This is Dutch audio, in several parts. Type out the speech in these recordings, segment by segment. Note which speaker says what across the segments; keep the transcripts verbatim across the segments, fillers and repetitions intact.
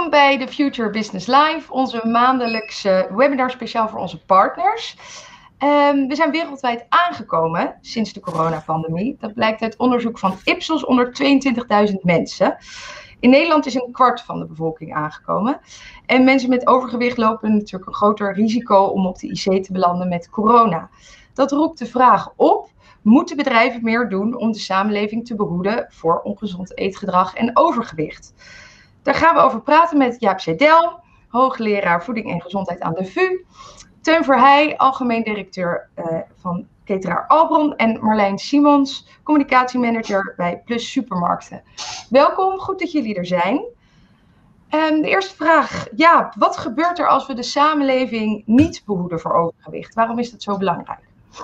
Speaker 1: Welkom bij de Future Business Live, onze maandelijkse webinar speciaal voor onze partners. Um, we zijn wereldwijd aangekomen sinds de coronapandemie. Dat blijkt uit onderzoek van Ipsos onder tweeëntwintigduizend mensen. In Nederland is een kwart van de bevolking aangekomen. En mensen met overgewicht lopen natuurlijk een groter risico om op de I C te belanden met corona. Dat roept de vraag op: moeten bedrijven meer doen om de samenleving te behoeden voor ongezond eetgedrag en overgewicht? Daar gaan we over praten met Jaap Sedel, hoogleraar voeding en gezondheid aan de V U, Teun Verheij, algemeen directeur uh, van cateraar Albron, en Marlijn Simons, communicatiemanager bij Plus Supermarkten. Welkom, goed dat jullie er zijn. Um, de eerste vraag, Jaap, wat gebeurt er als we de samenleving niet behoeden voor overgewicht? Waarom is dat zo belangrijk?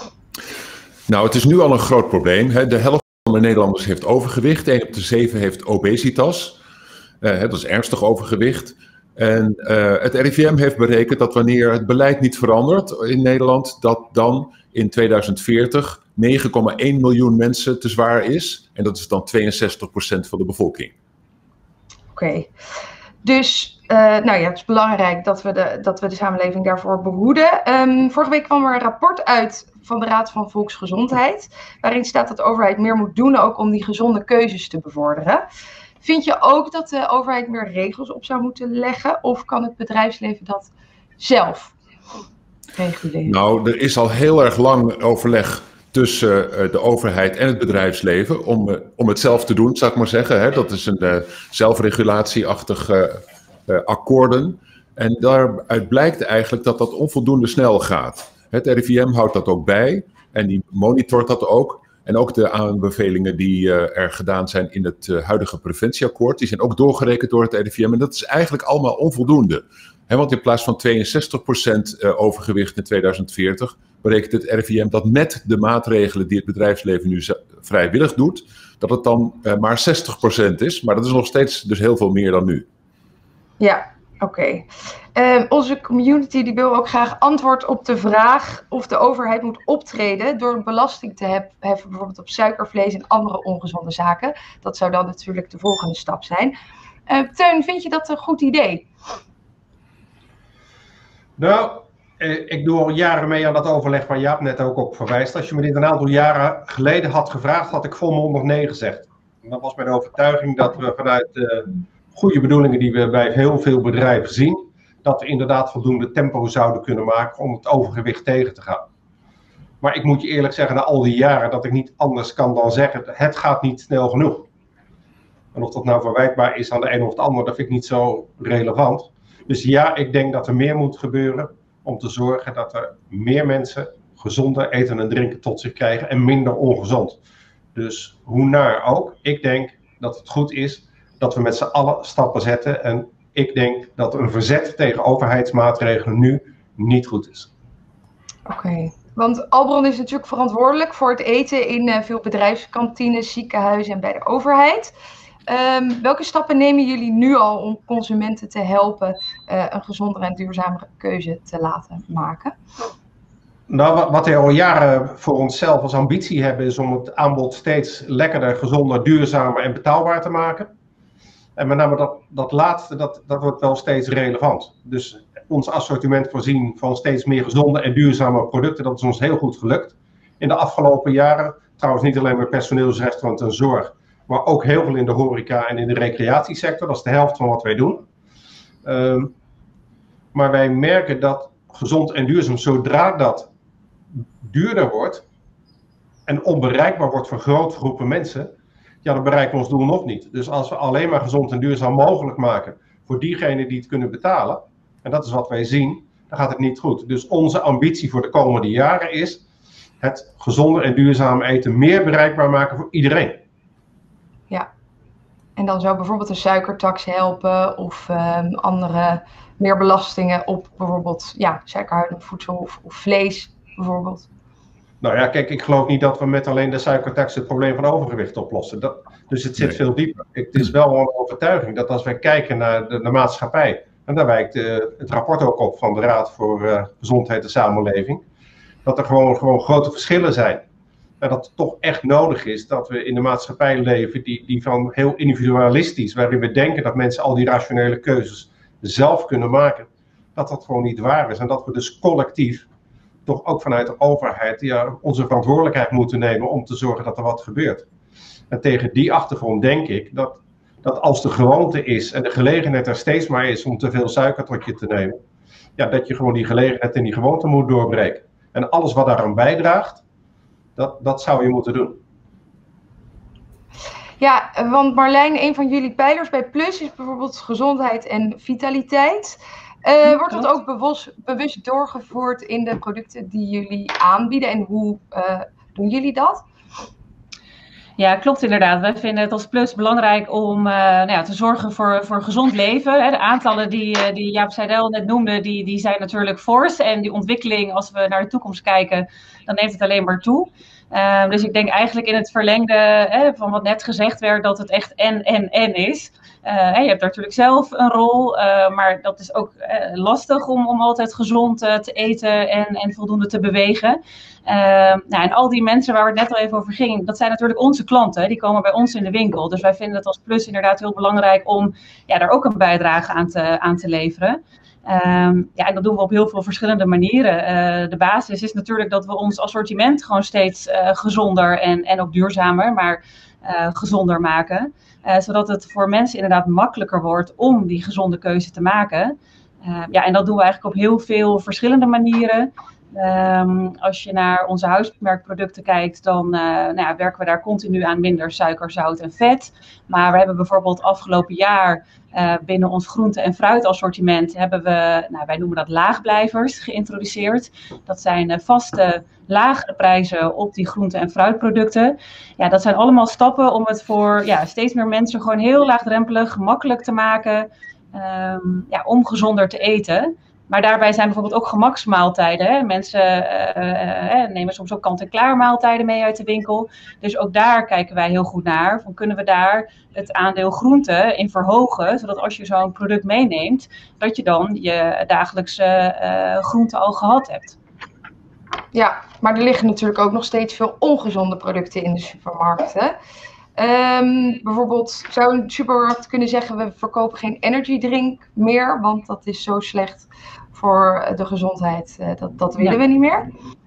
Speaker 2: Nou, het is nu al een groot probleem. Hè. De helft van de Nederlanders heeft overgewicht, één op de zeven heeft obesitas. Uh, dat is ernstig overgewicht. En uh, het R I V M heeft berekend dat wanneer het beleid niet verandert in Nederland, dat dan in tweeduizend veertig negen komma één miljoen mensen te zwaar is. En dat is dan tweeënzestig procent van de bevolking.
Speaker 1: Oké, okay. Dus uh, nou ja, het is belangrijk dat we de, dat we de samenleving daarvoor behoeden. Um, vorige week kwam er een rapport uit van de Raad van Volksgezondheid, waarin staat dat de overheid meer moet doen ook om die gezonde keuzes te bevorderen. Vind je ook dat de overheid meer regels op zou moeten leggen, of kan het bedrijfsleven dat zelf reguleren?
Speaker 2: Nou, er is al heel erg lang overleg tussen uh, de overheid en het bedrijfsleven om, uh, om het zelf te doen, zou ik maar zeggen. Hè. Dat is een uh, zelfregulatieachtig uh, uh, akkoorden. En daaruit blijkt eigenlijk dat dat onvoldoende snel gaat. Het R I V M houdt dat ook bij en die monitort dat ook. En ook de aanbevelingen die uh, er gedaan zijn in het uh, huidige preventieakkoord, die zijn ook doorgerekend door het R I V M. En dat is eigenlijk allemaal onvoldoende. He, want in plaats van tweeënzestig procent uh, overgewicht in tweeduizend veertig, berekent het R I V M dat met de maatregelen die het bedrijfsleven nu vrijwillig doet, dat het dan uh, maar zestig procent is. Maar dat is nog steeds dus heel veel meer dan nu.
Speaker 1: Ja, oké. Okay. Uh, onze community die wil ook graag antwoord op de vraag of de overheid moet optreden door belasting te hef, heffen, bijvoorbeeld op suikervlees en andere ongezonde zaken. Dat zou dan natuurlijk de volgende stap zijn. Uh, Teun, vind je dat een goed idee?
Speaker 3: Nou, ik doe al jaren mee aan dat overleg waar Jaap net ook op verwijst. Als je me dit een aantal jaren geleden had gevraagd, had ik volmondig nee gezegd. En dat was mijn overtuiging dat we vanuit de goede bedoelingen die we bij heel veel bedrijven zien, dat we inderdaad voldoende tempo zouden kunnen maken om het overgewicht tegen te gaan. Maar ik moet je eerlijk zeggen, na al die jaren, dat ik niet anders kan dan zeggen, het gaat niet snel genoeg. En of dat nou verwijtbaar is aan de een of de ander, dat vind ik niet zo relevant. Dus ja, ik denk dat er meer moet gebeuren om te zorgen dat er meer mensen gezonder eten en drinken tot zich krijgen en minder ongezond. Dus hoe naar ook, ik denk dat het goed is dat we met z'n allen stappen zetten. En ik denk dat een verzet tegen overheidsmaatregelen nu niet goed is.
Speaker 1: Oké, okay. Want Albron is natuurlijk verantwoordelijk voor het eten in uh, veel bedrijfskantines, ziekenhuizen en bij de overheid. Um, welke stappen nemen jullie nu al om consumenten te helpen uh, een gezondere en duurzamere keuze te laten maken?
Speaker 3: Nou, wat we al jaren voor onszelf als ambitie hebben, is om het aanbod steeds lekkerder, gezonder, duurzamer en betaalbaar te maken. En met name dat, dat laatste, dat, dat wordt wel steeds relevant. Dus ons assortiment voorzien van steeds meer gezonde en duurzame producten, dat is ons heel goed gelukt. In de afgelopen jaren, trouwens niet alleen bij personeelsrestaurant en zorg, maar ook heel veel in de horeca en in de recreatiesector. Dat is de helft van wat wij doen. Um, maar wij merken dat gezond en duurzaam, zodra dat duurder wordt en onbereikbaar wordt voor grote groepen mensen, ja, dan bereiken we ons doel nog niet. Dus als we alleen maar gezond en duurzaam mogelijk maken voor diegenen die het kunnen betalen, en dat is wat wij zien, dan gaat het niet goed. Dus onze ambitie voor de komende jaren is het gezonde en duurzame eten meer bereikbaar maken voor iedereen.
Speaker 1: Ja, en dan zou bijvoorbeeld een suikertax helpen of um, andere meer belastingen op bijvoorbeeld ja, suikerhoudend voedsel of, of vlees bijvoorbeeld.
Speaker 3: Nou ja, kijk, ik geloof niet dat we met alleen de suikertax het probleem van overgewicht oplossen. Dat, dus het zit nee. veel dieper. Het is wel een overtuiging dat als wij kijken naar de, de maatschappij, en daar wijkt uh, het rapport ook op van de Raad voor uh, Gezondheid en Samenleving, dat er gewoon, gewoon grote verschillen zijn. En dat het toch echt nodig is dat we in de maatschappij leven die, die van heel individualistisch, waarin we denken dat mensen al die rationele keuzes zelf kunnen maken, dat dat gewoon niet waar is. En dat we dus collectief, toch ook vanuit de overheid, ja, onze verantwoordelijkheid moeten nemen om te zorgen dat er wat gebeurt. En tegen die achtergrond denk ik dat, dat als de gewoonte is en de gelegenheid er steeds maar is om te veel suiker tot je te nemen, ja, dat je gewoon die gelegenheid en die gewoonte moet doorbreken. En alles wat daaraan bijdraagt, dat, dat zou je moeten doen.
Speaker 1: Ja, want Marlijn, een van jullie pijlers bij Plus is bijvoorbeeld gezondheid en vitaliteit. Uh, wordt dat ook bewust, bewust doorgevoerd in de producten die jullie aanbieden en hoe uh, doen jullie dat?
Speaker 4: Ja, klopt inderdaad. Wij vinden het als Plus belangrijk om uh, nou ja, te zorgen voor, voor gezond leven. Hè. De aantallen die, die Jaap Seidel net noemde, die, die zijn natuurlijk fors. En die ontwikkeling, als we naar de toekomst kijken, dan neemt het alleen maar toe. Uh, dus ik denk eigenlijk in het verlengde hè, van wat net gezegd werd, dat het echt en, en, en is. Uh, je hebt daar natuurlijk zelf een rol, uh, maar dat is ook uh, lastig om, om altijd gezond uh, te eten en, en voldoende te bewegen. Uh, nou, en al die mensen waar het net al even over ging, dat zijn natuurlijk onze klanten. Die komen bij ons in de winkel. Dus wij vinden het als Plus inderdaad heel belangrijk om ja, daar ook een bijdrage aan te, aan te leveren. Um, ja, en dat doen we op heel veel verschillende manieren. Uh, de basis is natuurlijk dat we ons assortiment gewoon steeds uh, gezonder en, en ook duurzamer, maar uh, gezonder maken. Uh, zodat het voor mensen inderdaad makkelijker wordt om die gezonde keuze te maken. Uh, ja, en dat doen we eigenlijk op heel veel verschillende manieren. Um, als je naar onze huismerkproducten kijkt, dan uh, nou ja, werken we daar continu aan minder suiker, zout en vet. Maar we hebben bijvoorbeeld afgelopen jaar uh, binnen ons groente- en fruitassortiment hebben we, nou, wij noemen dat laagblijvers, geïntroduceerd. Dat zijn uh, vaste lagere prijzen op die groente- en fruitproducten. Ja, dat zijn allemaal stappen om het voor ja, steeds meer mensen gewoon heel laagdrempelig, gemakkelijk te maken, um, ja, om gezonder te eten. Maar daarbij zijn bijvoorbeeld ook gemaksmaaltijden. Hè. Mensen uh, uh, nemen soms ook kant-en-klaar maaltijden mee uit de winkel. Dus ook daar kijken wij heel goed naar. Van kunnen we daar het aandeel groente in verhogen, zodat als je zo'n product meeneemt, dat je dan je dagelijkse uh, groente al gehad hebt.
Speaker 1: Ja, maar er liggen natuurlijk ook nog steeds veel ongezonde producten in de supermarkten. Um, bijvoorbeeld zou een supermarkt kunnen zeggen, we verkopen geen energy drink meer, want dat is zo slecht voor de gezondheid, uh, dat, dat willen ja. we niet meer.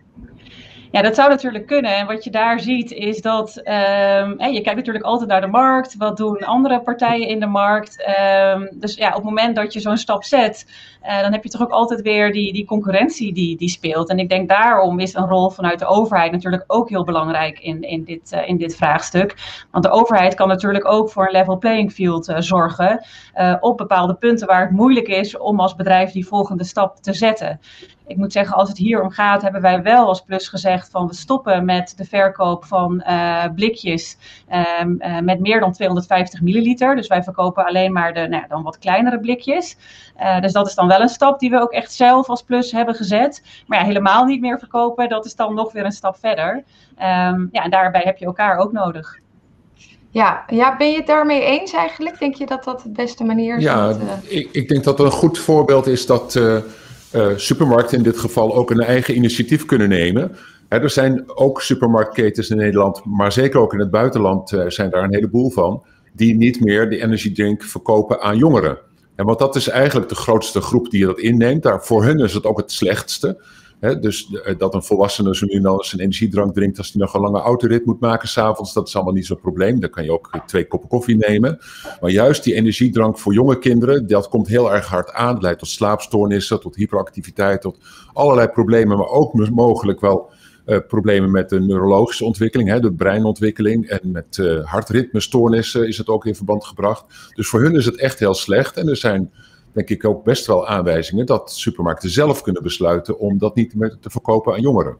Speaker 4: Ja, dat zou natuurlijk kunnen. En wat je daar ziet is dat, um, hey, je kijkt natuurlijk altijd naar de markt. Wat doen andere partijen in de markt? Um, dus ja, op het moment dat je zo'n stap zet, uh, dan heb je toch ook altijd weer die, die concurrentie die, die speelt. En ik denk daarom is een rol vanuit de overheid natuurlijk ook heel belangrijk in, in, dit, uh, in dit vraagstuk. Want de overheid kan natuurlijk ook voor een level playing field uh, zorgen uh, op bepaalde punten waar het moeilijk is om als bedrijf die volgende stap te zetten. Ik moet zeggen, als het hier om gaat, hebben wij wel als Plus gezegd van we stoppen met de verkoop van uh, blikjes um, uh, met meer dan tweehonderdvijftig milliliter. Dus wij verkopen alleen maar de nou ja, dan wat kleinere blikjes. Uh, dus dat is dan wel een stap die we ook echt zelf als Plus hebben gezet. Maar ja, helemaal niet meer verkopen, dat is dan nog weer een stap verder. Um, ja, en daarbij heb je elkaar ook nodig.
Speaker 1: Ja, ja, ben je het daarmee eens eigenlijk? Denk je dat dat de beste manier is?
Speaker 2: Ja,
Speaker 1: dat, uh...
Speaker 2: ik, ik denk dat een goed voorbeeld is dat Uh, Uh, supermarkten in dit geval ook een eigen initiatief kunnen nemen. Hè, er zijn ook supermarktketens in Nederland, maar zeker ook in het buitenland uh, zijn daar een heleboel van, die niet meer de energy drink verkopen aan jongeren. En want dat is eigenlijk de grootste groep die dat inneemt. Daar, voor hun is het ook het slechtste. Hè, dus uh, dat een volwassene zo nu en dan eens een energiedrank drinkt als hij nog een lange autorit moet maken 's avonds, dat is allemaal niet zo'n probleem. Dan kan je ook twee koppen koffie nemen. Maar juist die energiedrank voor jonge kinderen, dat komt heel erg hard aan. Het leidt tot slaapstoornissen, tot hyperactiviteit, tot allerlei problemen, maar ook mogelijk wel uh, problemen met de neurologische ontwikkeling, hè, de breinontwikkeling. En met uh, hartritmestoornissen is het ook in verband gebracht. Dus voor hun is het echt heel slecht. En er zijn, denk ik, ook best wel aanwijzingen dat supermarkten zelf kunnen besluiten om dat niet meer te verkopen aan jongeren.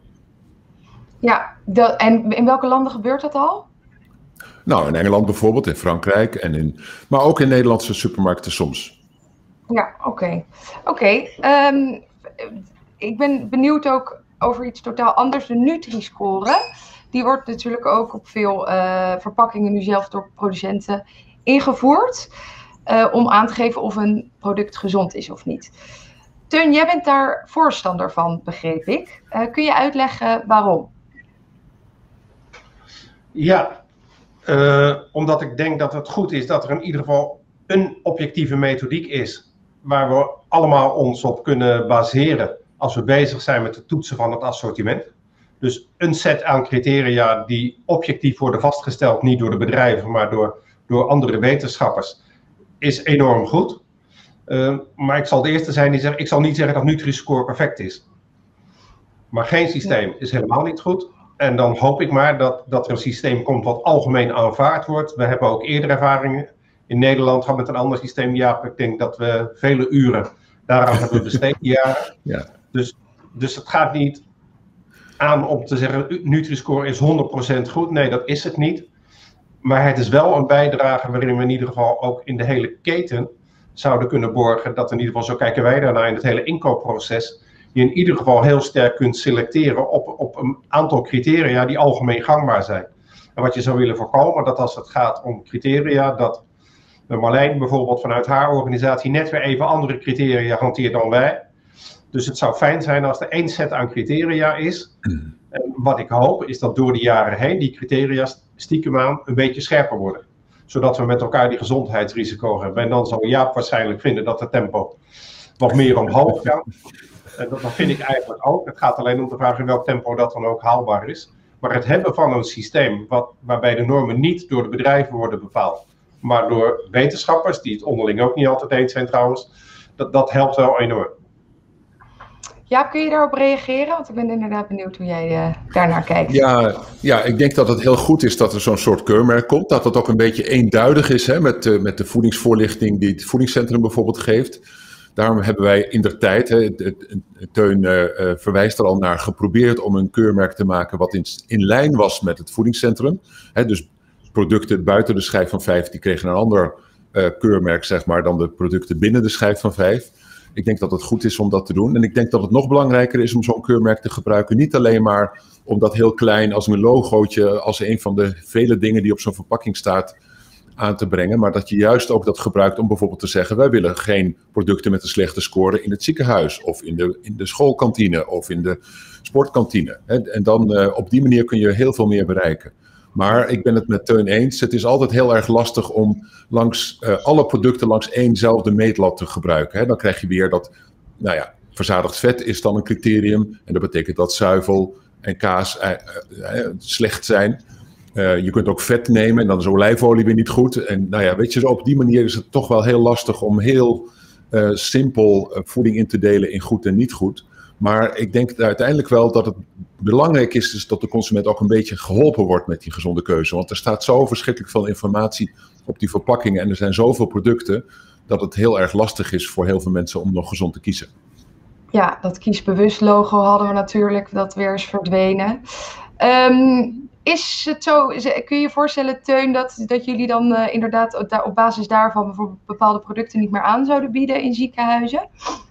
Speaker 1: Ja, de, en in welke landen gebeurt dat al?
Speaker 2: Nou, in Engeland bijvoorbeeld, in Frankrijk, en in, maar ook in Nederlandse supermarkten soms.
Speaker 1: Ja, oké. Okay. Oké, okay. um, ik ben benieuwd ook over iets totaal anders, de Nutri-score. Die wordt natuurlijk ook op veel uh, verpakkingen nu zelf door producenten ingevoerd. Uh, om aan te geven of een product gezond is of niet. Teun, jij bent daar voorstander van, begreep ik. Uh, kun je uitleggen waarom?
Speaker 3: Ja, uh, omdat ik denk dat het goed is dat er in ieder geval een objectieve methodiek is waar we allemaal ons op kunnen baseren als we bezig zijn met het toetsen van het assortiment. Dus een set aan criteria die objectief worden vastgesteld, niet door de bedrijven, maar door, door andere wetenschappers, is enorm goed. Uh, maar ik zal de eerste zijn die zegt, ik zal niet zeggen dat Nutri-Score perfect is. Maar geen systeem is helemaal niet goed. En dan hoop ik maar dat, dat er een systeem komt wat algemeen aanvaard wordt. We hebben ook eerder ervaringen in Nederland gehad met een ander systeem. Ja, ik denk dat we vele uren daaraan hebben besteed. Ja. Ja. Dus, dus het gaat niet aan om te zeggen, Nutri-Score is honderd procent goed. Nee, dat is het niet. Maar het is wel een bijdrage waarin we in ieder geval ook in de hele keten zouden kunnen borgen. Dat in ieder geval, zo kijken wij daarnaar in het hele inkoopproces, je in ieder geval heel sterk kunt selecteren op, op een aantal criteria die algemeen gangbaar zijn. En wat je zou willen voorkomen, dat als het gaat om criteria, dat Marlijn bijvoorbeeld vanuit haar organisatie net weer even andere criteria hanteert dan wij. Dus het zou fijn zijn als er één set aan criteria is. En wat ik hoop is dat door de jaren heen die criteria stiekem aan een beetje scherper worden. Zodat we met elkaar die gezondheidsrisico hebben. En dan zal Jaap waarschijnlijk vinden dat het tempo wat meer omhoog gaat. En dat, dat vind ik eigenlijk ook. Het gaat alleen om de vraag in welk tempo dat dan ook haalbaar is. Maar het hebben van een systeem wat, waarbij de normen niet door de bedrijven worden bepaald, maar door wetenschappers, die het onderling ook niet altijd eens zijn trouwens, dat, dat helpt wel enorm.
Speaker 1: Jaap, kun je daarop reageren? Want ik ben inderdaad benieuwd hoe jij uh, daarnaar kijkt.
Speaker 2: Ja, ja, ik denk dat het heel goed is dat er zo'n soort keurmerk komt. Dat het ook een beetje eenduidig is, hè, met, uh, met de voedingsvoorlichting die het voedingscentrum bijvoorbeeld geeft. Daarom hebben wij in der tijd, hè, Teun uh, verwijst er al naar, geprobeerd om een keurmerk te maken wat in, in lijn was met het voedingscentrum. Hè, dus producten buiten de schijf van vijf, die kregen een ander uh, keurmerk, zeg maar, dan de producten binnen de schijf van vijf. Ik denk dat het goed is om dat te doen. En ik denk dat het nog belangrijker is om zo'n keurmerk te gebruiken. Niet alleen maar om dat heel klein als een logootje, als een van de vele dingen die op zo'n verpakking staat, aan te brengen. Maar dat je juist ook dat gebruikt om bijvoorbeeld te zeggen, wij willen geen producten met een slechte score in het ziekenhuis. Of in de, in de schoolkantine of in de sportkantine. En dan uh, op die manier kun je heel veel meer bereiken. Maar ik ben het met Teun eens. Het is altijd heel erg lastig om langs uh, alle producten langs éénzelfde meetlat te gebruiken. Hè. Dan krijg je weer dat, nou ja, verzadigd vet is dan een criterium. En dat betekent dat zuivel en kaas uh, uh, slecht zijn. Uh, je kunt ook vet nemen en dan is olijfolie weer niet goed. En nou ja, weet je, zo op die manier is het toch wel heel lastig om heel uh, simpel uh, voeding in te delen in goed en niet goed. Maar ik denk uiteindelijk wel dat het belangrijk is, is dat de consument ook een beetje geholpen wordt met die gezonde keuze. Want er staat zo verschrikkelijk veel informatie op die verpakkingen en er zijn zoveel producten dat het heel erg lastig is voor heel veel mensen om nog gezond te kiezen.
Speaker 1: Ja, dat kiesbewust logo hadden we natuurlijk, dat weer is verdwenen. Um, is het zo, kun je je voorstellen, Teun, dat, dat jullie dan uh, inderdaad op basis daarvan bijvoorbeeld bepaalde producten niet meer aan zouden bieden in ziekenhuizen?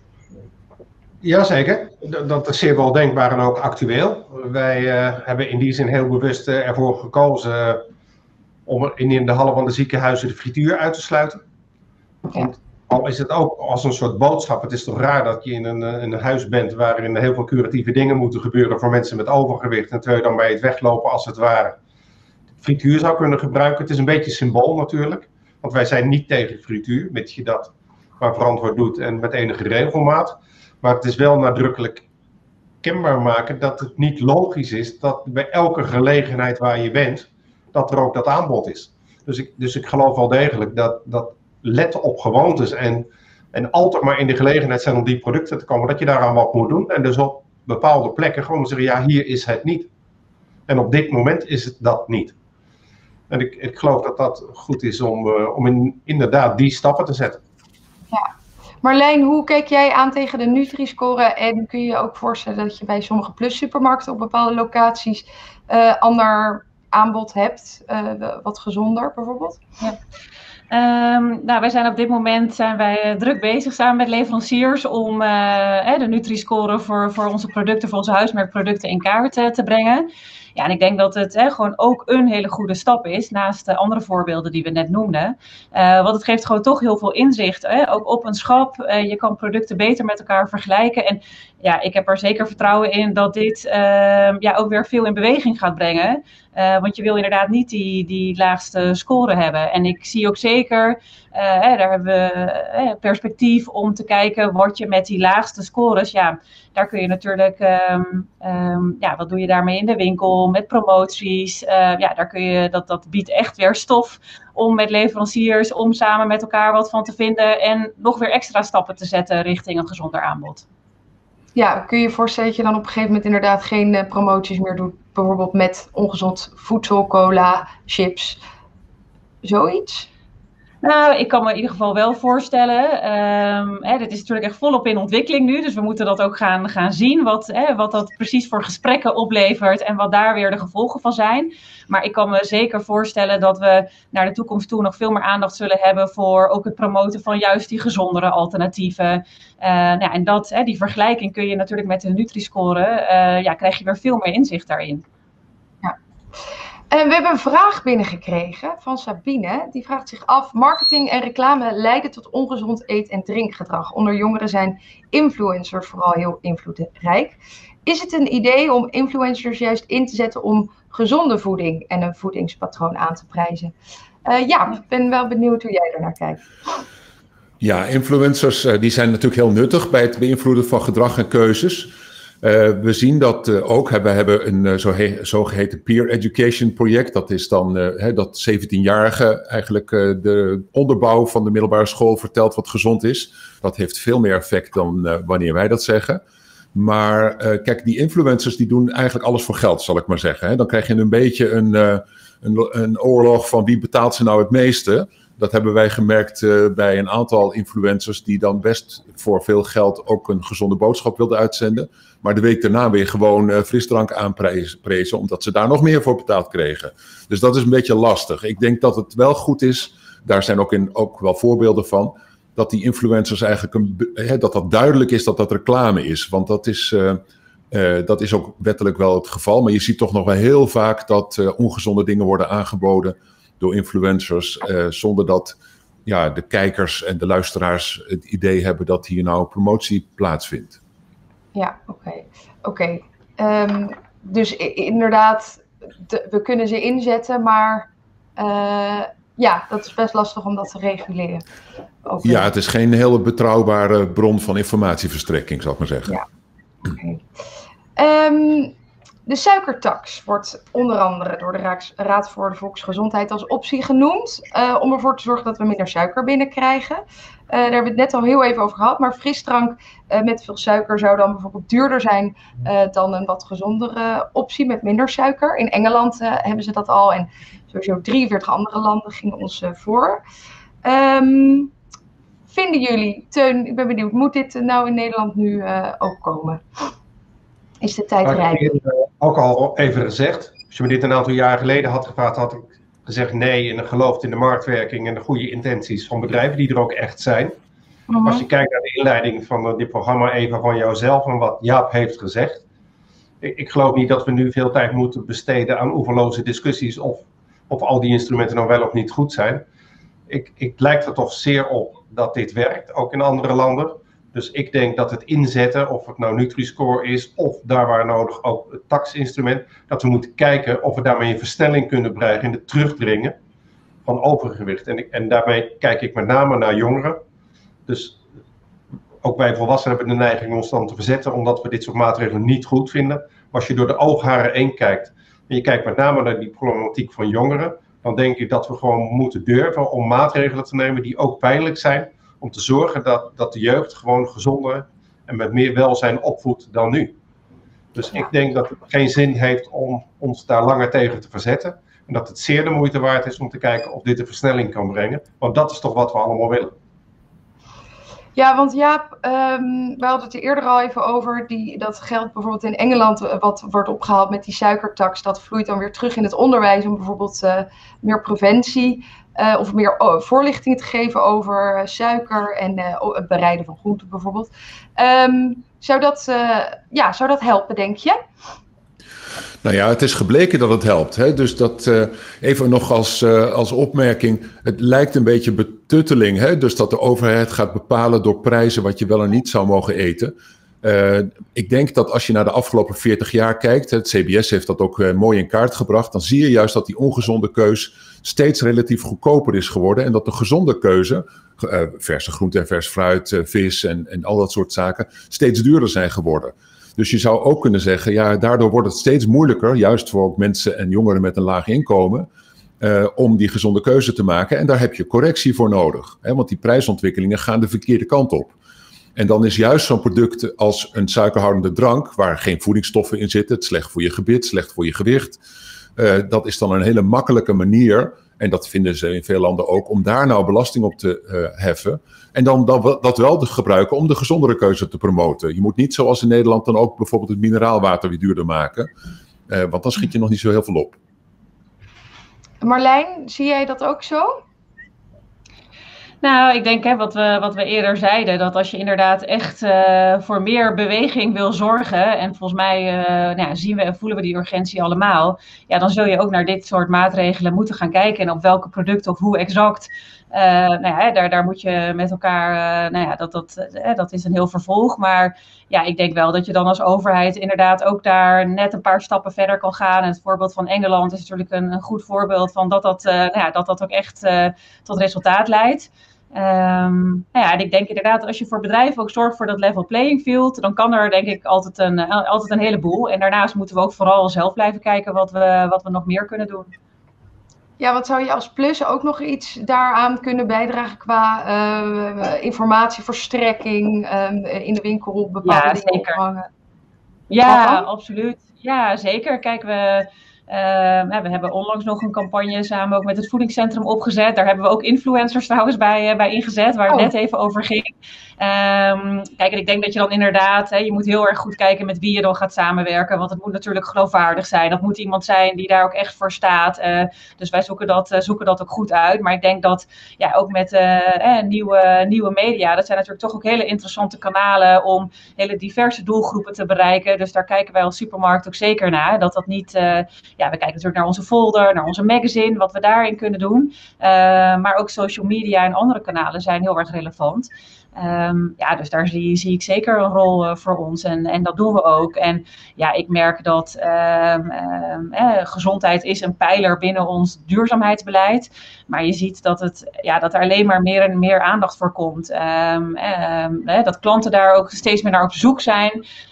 Speaker 3: Jazeker, dat is zeer wel denkbaar en ook actueel. Wij uh, hebben in die zin heel bewust uh, ervoor gekozen uh, om in, in de hallen van de ziekenhuizen de frituur uit te sluiten. Ja. Want al is het ook als een soort boodschap, het is toch raar dat je in een, in een huis bent waarin heel veel curatieve dingen moeten gebeuren voor mensen met overgewicht. En terwijl je dan bij het weglopen als het ware frituur zou kunnen gebruiken. Het is een beetje symbool natuurlijk, want wij zijn niet tegen frituur, mits je dat maar verantwoord doet en met enige regelmaat. Maar het is wel nadrukkelijk kenbaar maken dat het niet logisch is dat bij elke gelegenheid waar je bent, dat er ook dat aanbod is. Dus ik, dus ik geloof wel degelijk dat, dat letten op gewoontes en, en altijd maar in de gelegenheid zijn om die producten te komen, dat je daaraan wat moet doen. En dus op bepaalde plekken gewoon zeggen, ja, hier is het niet. En op dit moment is het dat niet. En ik, ik geloof dat dat goed is om, uh, om in, inderdaad die stappen te zetten.
Speaker 1: Ja. Marlijn, hoe kijk jij aan tegen de Nutri-Score en kun je je ook voorstellen dat je bij sommige Plus supermarkten op bepaalde locaties uh, ander aanbod hebt, uh, wat gezonder bijvoorbeeld?
Speaker 4: Ja. Um, nou, wij zijn op dit moment zijn wij uh, druk bezig samen met leveranciers om uh, de Nutri-Score voor, voor onze producten, voor onze huismerkproducten in kaart uh, te brengen. Ja, en ik denk dat het hè, gewoon ook een hele goede stap is, naast de andere voorbeelden die we net noemden. Uh, want het geeft gewoon toch heel veel inzicht, hè? Ook op een schap. Uh, je kan producten beter met elkaar vergelijken. En ja, ik heb er zeker vertrouwen in dat dit uh, ja, ook weer veel in beweging gaat brengen. Uh, want je wil inderdaad niet die, die laagste score hebben. En ik zie ook zeker, uh, hè, daar hebben we uh, perspectief om te kijken wat je met die laagste scores, ja, daar kun je natuurlijk, um, um, ja, wat doe je daarmee in de winkel, met promoties, uh, ja, daar kun je, dat, dat biedt echt weer stof om met leveranciers, om samen met elkaar wat van te vinden en nog weer extra stappen te zetten richting een gezonder aanbod.
Speaker 1: Ja, kun je je voorstellen dat je dan op een gegeven moment inderdaad geen uh, promoties meer doet, bijvoorbeeld met ongezond voedsel, cola, chips, zoiets?
Speaker 4: Nou, ik kan me in ieder geval wel voorstellen, um, hè, dit is natuurlijk echt volop in ontwikkeling nu, dus we moeten dat ook gaan, gaan zien, wat, hè, wat dat precies voor gesprekken oplevert en wat daar weer de gevolgen van zijn. Maar ik kan me zeker voorstellen dat we naar de toekomst toe nog veel meer aandacht zullen hebben voor ook het promoten van juist die gezondere alternatieven. Uh, nou, en dat, hè, die vergelijking kun je natuurlijk met de Nutri-score, uh, ja, krijg je weer veel meer inzicht daarin.
Speaker 1: Ja. En we hebben een vraag binnengekregen van Sabine. Die vraagt zich af, marketing en reclame leiden tot ongezond eet- en drinkgedrag. Onder jongeren zijn influencers vooral heel invloedrijk. Is het een idee om influencers juist in te zetten om gezonde voeding en een voedingspatroon aan te prijzen? Uh, ja, ik ben wel benieuwd hoe jij ernaar kijkt.
Speaker 2: Ja, influencers uh, die zijn natuurlijk heel nuttig bij het beïnvloeden van gedrag en keuzes. Uh, we zien dat uh, ook, we hebben een uh, zo he- zogeheten peer education project. Dat is dan uh, he, dat zeventienjarige eigenlijk uh, de onderbouw van de middelbare school vertelt wat gezond is. Dat heeft veel meer effect dan uh, wanneer wij dat zeggen. Maar uh, kijk, die influencers die doen eigenlijk alles voor geld, zal ik maar zeggen. Hè. Dan krijg je een beetje een, uh, een, een oorlog van wie betaalt ze nou het meeste. Dat hebben wij gemerkt uh, bij een aantal influencers die dan best voor veel geld ook een gezonde boodschap wilden uitzenden. Maar de week daarna weer gewoon uh, frisdrank aanprezen, omdat ze daar nog meer voor betaald kregen. Dus dat is een beetje lastig. Ik denk dat het wel goed is, daar zijn ook, in, ook wel voorbeelden van, dat die influencers eigenlijk, een, hè, dat dat duidelijk is dat dat reclame is. Want dat is, uh, uh, dat is ook wettelijk wel het geval. Maar je ziet toch nog wel heel vaak dat uh, ongezonde dingen worden aangeboden door influencers, uh, zonder dat ja, de kijkers en de luisteraars het idee hebben dat hier nou promotie plaatsvindt.
Speaker 1: Ja, oké. Okay. Oké. Okay. Um, dus inderdaad, de, we kunnen ze inzetten, maar uh, ja, dat is best lastig om dat te reguleren. Okay.
Speaker 2: Ja, het is geen hele betrouwbare bron van informatieverstrekking, zal ik maar zeggen.
Speaker 1: Ja, oké. Okay. Um, De suikertax wordt onder andere door de Raad voor de Volksgezondheid als optie genoemd. Uh, om ervoor te zorgen dat we minder suiker binnenkrijgen. Uh, daar hebben we het net al heel even over gehad. Maar frisdrank uh, met veel suiker zou dan bijvoorbeeld duurder zijn uh, dan een wat gezondere optie met minder suiker. In Engeland uh, hebben ze dat al en sowieso drieënveertig andere landen gingen ons uh, voor. Um, vinden jullie, Teun, ik ben benieuwd, moet dit nou in Nederland nu uh, ook komen? Is de tijd rijp?
Speaker 3: Ik heb ook al even gezegd, als je me dit een aantal jaar geleden had gevraagd, had ik gezegd nee en geloofd in de marktwerking en de goede intenties van bedrijven die er ook echt zijn. Mm-hmm. Als je kijkt naar de inleiding van dit programma even van jouzelf en wat Jaap heeft gezegd. Ik, ik geloof niet dat we nu veel tijd moeten besteden aan oeverloze discussies of, of al die instrumenten nou wel of niet goed zijn. Ik, ik lijkt er toch zeer op dat dit werkt, ook in andere landen. Dus ik denk dat het inzetten, of het nou Nutri-score is, of daar waar nodig ook het taxinstrument, dat we moeten kijken of we daarmee een versnelling kunnen bereiken in het terugdringen van overgewicht. En, ik, en daarmee kijk ik met name naar jongeren. Dus ook wij volwassenen hebben de neiging ons dan te verzetten, omdat we dit soort maatregelen niet goed vinden. Maar als je door de oogharen heen kijkt, en je kijkt met name naar die problematiek van jongeren, dan denk ik dat we gewoon moeten durven om maatregelen te nemen die ook pijnlijk zijn, om te zorgen dat, dat de jeugd gewoon gezonder en met meer welzijn opvoedt dan nu. Dus ik denk dat het geen zin heeft om ons daar langer tegen te verzetten. En dat het zeer de moeite waard is om te kijken of dit een versnelling kan brengen. Want dat is toch wat we allemaal willen.
Speaker 1: Ja, want Jaap, um, we hadden het er eerder al even over. Die, dat geldt bijvoorbeeld in Engeland, uh, wat wordt opgehaald met die suikertax. Dat vloeit dan weer terug in het onderwijs om bijvoorbeeld uh, meer preventie uh, of meer uh, voorlichting te geven over uh, suiker en uh, het bereiden van groenten bijvoorbeeld. Um, zou, dat, uh, ja, zou dat helpen, denk je?
Speaker 2: Nou ja, het is gebleken dat het helpt. Hè? Dus dat uh, even nog als, uh, als opmerking. Het lijkt een beetje betutteling. Hè? Dus dat de overheid gaat bepalen door prijzen wat je wel en niet zou mogen eten. Uh, ik denk dat als je naar de afgelopen veertig jaar kijkt, het C B S heeft dat ook uh, mooi in kaart gebracht, dan zie je juist dat die ongezonde keus steeds relatief goedkoper is geworden en dat de gezonde keuze, uh, verse groente en vers fruit, uh, vis en, en al dat soort zaken, steeds duurder zijn geworden. Dus je zou ook kunnen zeggen, ja, daardoor wordt het steeds moeilijker, juist voor ook mensen en jongeren met een laag inkomen, uh, om die gezonde keuze te maken. En daar heb je correctie voor nodig, hè, want die prijsontwikkelingen gaan de verkeerde kant op. En dan is juist zo'n product als een suikerhoudende drank, waar geen voedingsstoffen in zitten, het is slecht voor je gebit, slecht voor je gewicht. Uh, dat is dan een hele makkelijke manier, en dat vinden ze in veel landen ook, om daar nou belasting op te uh, heffen. En dan dat, dat wel te gebruiken om de gezondere keuze te promoten. Je moet niet zoals in Nederland dan ook bijvoorbeeld het mineraalwater weer duurder maken. Uh, want dan schiet je nog niet zo heel veel op.
Speaker 1: Marlijn, zie jij dat ook zo?
Speaker 4: Nou, ik denk hè, wat, we, wat we eerder zeiden, dat als je inderdaad echt uh, voor meer beweging wil zorgen, en volgens mij uh, nou ja, zien we en voelen we die urgentie allemaal, ja, dan zul je ook naar dit soort maatregelen moeten gaan kijken en op welke producten of hoe exact. Uh, nou ja, daar, daar moet je met elkaar, uh, nou ja, dat, dat, uh, dat is een heel vervolg. Maar ja, ik denk wel dat je dan als overheid inderdaad ook daar net een paar stappen verder kan gaan. En het voorbeeld van Engeland is natuurlijk een, een goed voorbeeld van dat dat, uh, nou ja, dat, dat ook echt uh, tot resultaat leidt. Um, nou ja, en ik denk inderdaad, als je voor bedrijven ook zorgt voor dat level playing field, dan kan er denk ik altijd een, uh, altijd een heleboel. En daarnaast moeten we ook vooral zelf blijven kijken wat we, wat we nog meer kunnen doen.
Speaker 1: Ja, wat zou je als Plus ook nog iets daaraan kunnen bijdragen qua uh, informatieverstrekking um, in de winkel, bepaalde
Speaker 4: ja,
Speaker 1: dingen
Speaker 4: zeker.
Speaker 1: ophangen?
Speaker 4: Ja, absoluut. Ja, zeker. Kijk, we, uh, we hebben onlangs nog een campagne samen ook met het voedingscentrum opgezet. Daar hebben we ook influencers trouwens bij, uh, bij ingezet, waar het oh. net even over ging. Um, kijk, en ik denk dat je dan inderdaad, hè, je moet heel erg goed kijken met wie je dan gaat samenwerken, want het moet natuurlijk geloofwaardig zijn. Dat moet iemand zijn die daar ook echt voor staat. Uh, dus wij zoeken dat, uh, zoeken dat ook goed uit. Maar ik denk dat ja, ook met uh, eh, nieuwe, nieuwe media, dat zijn natuurlijk toch ook hele interessante kanalen om hele diverse doelgroepen te bereiken. Dus daar kijken wij als supermarkt ook zeker naar. Dat dat niet, uh, ja, we kijken natuurlijk naar onze folder, naar onze magazine, wat we daarin kunnen doen. Uh, maar ook social media en andere kanalen zijn heel erg relevant. Um, ja, dus daar zie, zie ik zeker een rol uh, voor ons en, en dat doen we ook. En ja, ik merk dat um, um, eh, gezondheid is een pijler binnen ons duurzaamheidsbeleid. Maar je ziet dat, het, ja, dat er alleen maar meer en meer aandacht voor komt. Um, um, eh, dat klanten daar ook steeds meer naar op zoek zijn.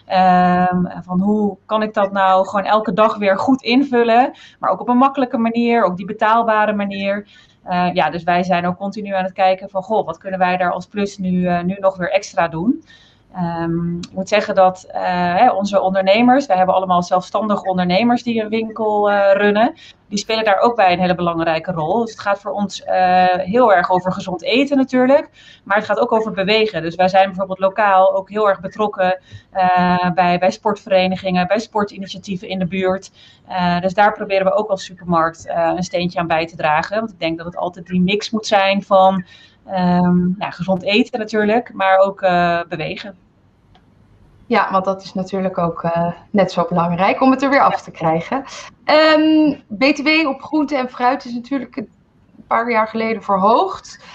Speaker 4: Um, van hoe kan ik dat nou gewoon elke dag weer goed invullen. Maar ook op een makkelijke manier, ook die betaalbare manier. Uh, ja, dus wij zijn ook continu aan het kijken van, goh, wat kunnen wij daar als Plus nu, uh, nu nog weer extra doen? Um, ik moet zeggen dat uh, hè, onze ondernemers, wij hebben allemaal zelfstandig ondernemers die een winkel uh, runnen, die spelen daar ook bij een hele belangrijke rol. Dus het gaat voor ons uh, heel erg over gezond eten natuurlijk, maar het gaat ook over bewegen. Dus wij zijn bijvoorbeeld lokaal ook heel erg betrokken uh, bij, bij sportverenigingen, bij sportinitiatieven in de buurt. Uh, dus daar proberen we ook als supermarkt uh, een steentje aan bij te dragen. Want ik denk dat het altijd die mix moet zijn van um, ja, gezond eten natuurlijk, maar ook uh, bewegen.
Speaker 1: Ja, want dat is natuurlijk ook uh, net zo belangrijk om het er weer af te krijgen. Um, B T W op groente en fruit is natuurlijk een paar jaar geleden verhoogd.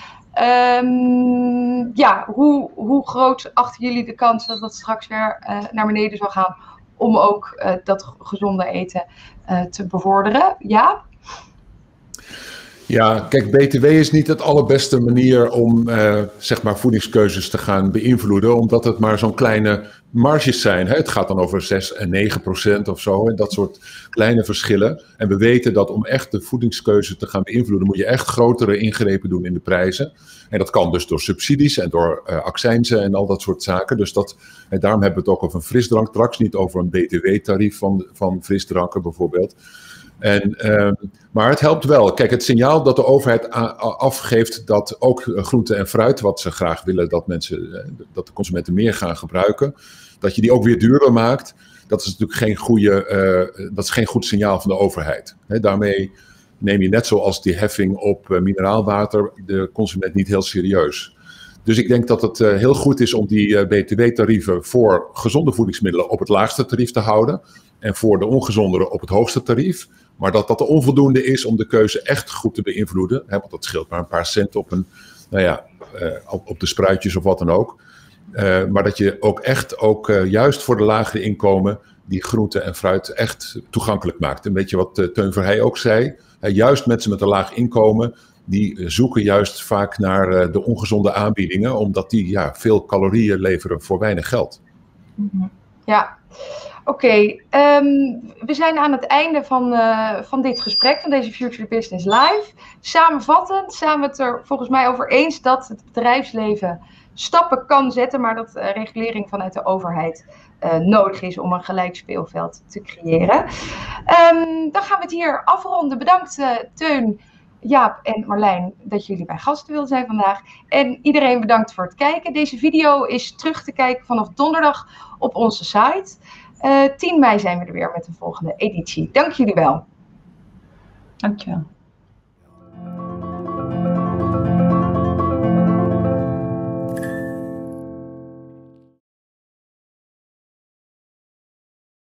Speaker 1: Um, ja, hoe, hoe groot achten jullie de kans dat dat straks weer uh, naar beneden zal gaan om ook uh, dat gezonde eten uh, te bevorderen? Ja?
Speaker 2: Ja, kijk, B T W is niet het allerbeste manier om uh, zeg maar voedingskeuzes te gaan beïnvloeden, omdat het maar zo'n kleine marges zijn. Hè? Het gaat dan over zes en negen procent of zo, en dat soort kleine verschillen. En we weten dat om echt de voedingskeuze te gaan beïnvloeden, moet je echt grotere ingrepen doen in de prijzen. En dat kan dus door subsidies en door uh, accijnzen en al dat soort zaken. Dus dat, en daarom hebben we het ook over een frisdrank, straks niet over een B T W-tarief van, van frisdranken bijvoorbeeld. En, um, maar het helpt wel. Kijk, het signaal dat de overheid a- afgeeft dat ook groente en fruit, wat ze graag willen dat mensen, dat de consumenten meer gaan gebruiken, dat je die ook weer duurder maakt, dat is natuurlijk geen, goede, uh, dat is geen goed signaal van de overheid. He, daarmee neem je net zoals die heffing op uh, mineraalwater de consument niet heel serieus. Dus ik denk dat het uh, heel goed is om die uh, B T W-tarieven voor gezonde voedingsmiddelen op het laagste tarief te houden. en voor de ongezondere op het hoogste tarief. Maar dat dat onvoldoende is om de keuze echt goed te beïnvloeden. Hè, want dat scheelt maar een paar cent op, een, nou ja, uh, op, op de spruitjes of wat dan ook. Uh, maar dat je ook echt, ook, uh, juist voor de lagere inkomen, die groente en fruit echt toegankelijk maakt. Een beetje wat uh, Teun Verheij ook zei. Uh, juist mensen met een laag inkomen, die uh, zoeken juist vaak naar uh, de ongezonde aanbiedingen. Omdat die ja, veel calorieën leveren voor weinig geld.
Speaker 1: Ja. Oké, okay, um, we zijn aan het einde van, uh, van dit gesprek, van deze Future Business Live. Samenvattend zijn we het er volgens mij over eens dat het bedrijfsleven stappen kan zetten, maar dat uh, regulering vanuit de overheid uh, nodig is om een gelijk speelveld te creëren. Um, dan gaan we het hier afronden. Bedankt uh, Teun, Jaap en Marlijn dat jullie mijn gasten wilden zijn vandaag. En iedereen bedankt voor het kijken. Deze video is terug te kijken vanaf donderdag op onze site. Uh, tien mei zijn we er weer met de volgende editie. Dank jullie wel.
Speaker 4: Dank je wel.